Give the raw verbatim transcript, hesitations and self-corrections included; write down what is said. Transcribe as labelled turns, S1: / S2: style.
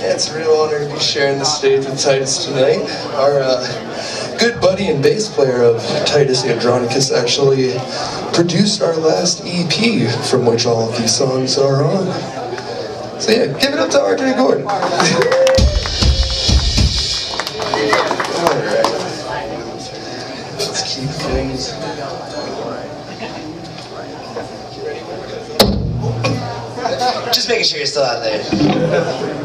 S1: Yeah, it's a real honor to be sharing the stage with Titus tonight. Our uh, good buddy and bass player of Titus Andronicus actually produced our last E P from which all of these songs are on. So yeah, give it up to R J Gordon. Alright. Let's keep things.
S2: Just making sure you're still out there.